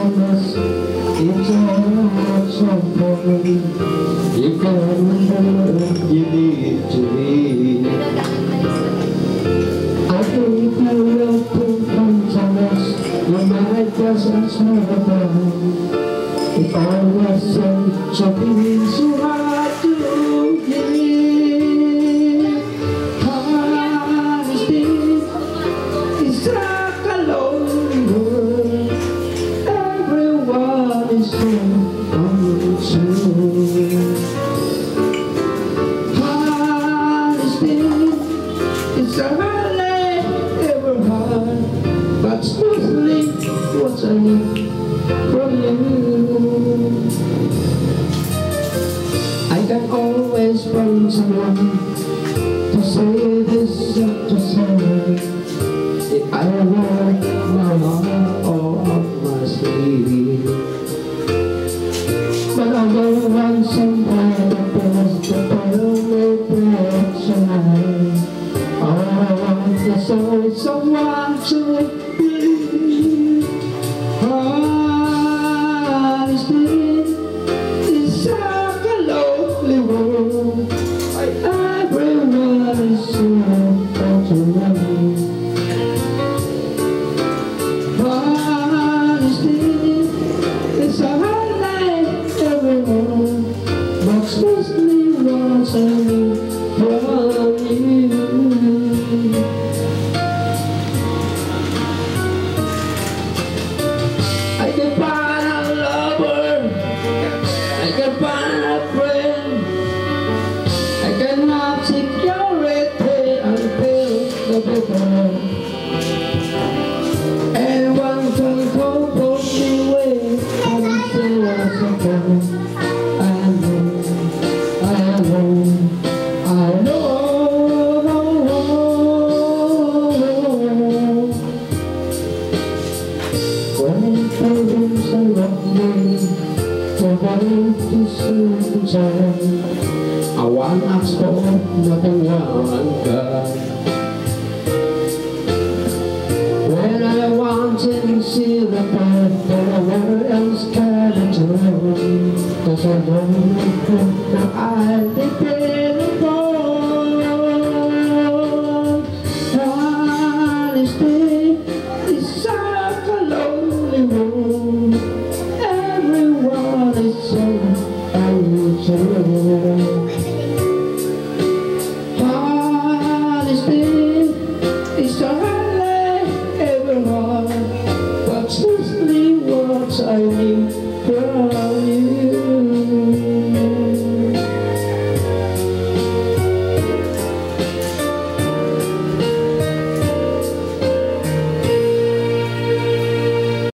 lonesomeness, it's all so funny. You can't remember you need to be. I think you will think sometimes you might just ask me about. If I was something so hard to give, honesty is like a lonely world. Everyone is so untrue. Honesty is a hardly ever hard, but smoothly what I need from you. I can always find someone to say this to say. If I work my heart or up my sleeve, but I don't want somebody that does the perfection. All I want is only someone to believe. Honesty is like a lonely world. Everyone is so far to run. Honesty is a highlight everyone, but mostly what I need from you. I can find a lover, I can find a friend, I cannot security until the paper. Anyone can compose me away until once again. I know, I know, I know. When problems are lonely, nobody to soon. I want ask for nothing longer. When I want to see the path that I never else can turn, 'cause I know that I depend upon. Honesty is such a lonely world. Everyone is so unusual. Honesty is a but mostly what I need from